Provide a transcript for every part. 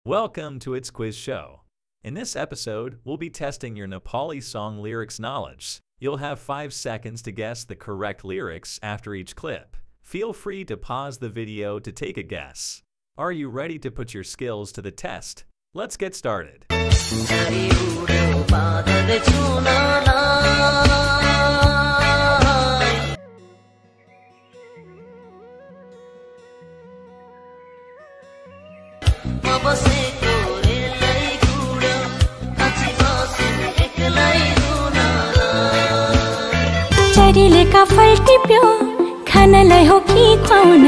Welcome to It's Quiz Show. In this episode, we'll be testing your Nepali song lyrics knowledge. You'll have 5 seconds to guess the correct lyrics after each clip. Feel free to pause the video to take a guess. Are you ready to put your skills to the test? Let's get started. चरीले का फल टिप्यो खानलाई हो कि खुवाउन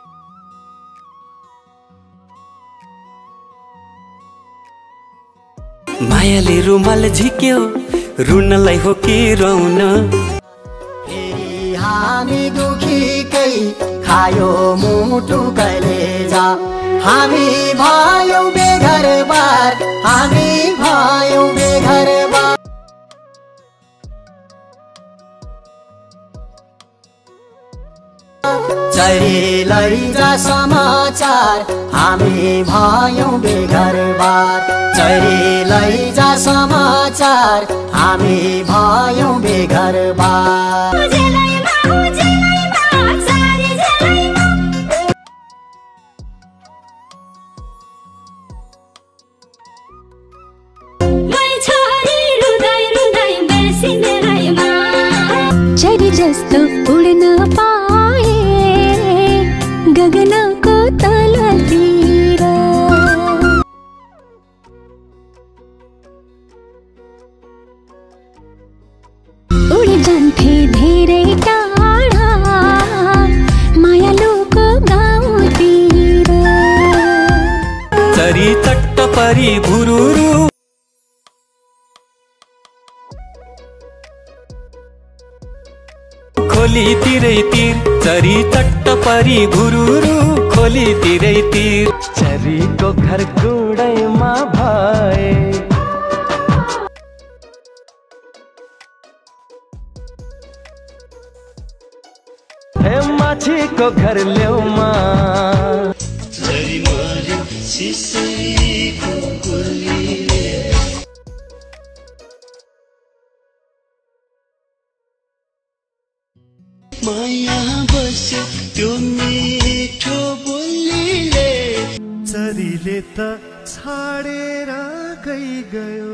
मायाले रुमाल झिक्यो रुनलाई हो कि रुन फेरि हामी दुखीकै खायो मुटु कलेजा हामी भयौ बेघरबार हामी भयौ बेघरबार चरी लैजा समाचार हामी भयौ बेघरबार चरी लैजा समाचार हामी भयौ बेघरबार चरी जस्तो उड्न पाए गगनको तलतिर उडी जान्थे धेरै टाढा मायालुको गाउँतिर चरी चट्ट परी भुरुरु खोली तिरै तिर चरी चट्ट परी भुरुरु खोली तिरै तिर चरीको घर गुडैमा भए हे माछीको घर ल्याउमा चरी मारी सिसैको गोलीले माया बस्यो त्यो मिठो बोलीले चरीले त छाडेर गयो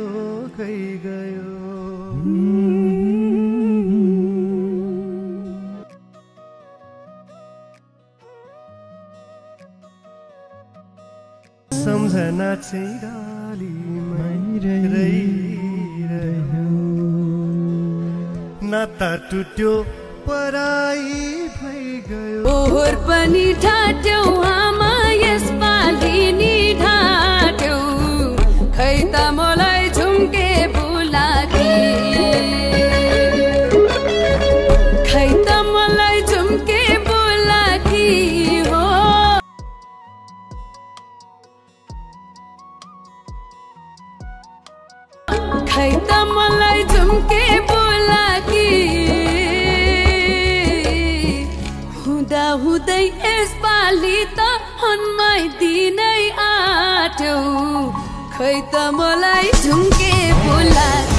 सम्झना चाहिँ डालीमै रहिरह्यो नाता टुट्यो पराई भइ गयो ओहोर पनि ढाट्यौ आमा यसपालि नि ढाट्यौ खै त मलाई झुम्के बुलाकी खै त मलाई झुम्के बुलाकी हो खै त मलाई झुम्के बुलाकी हुँदै यसपालि त हन्मै दिनै आट्यौ खै त मलाई झुम्के बोला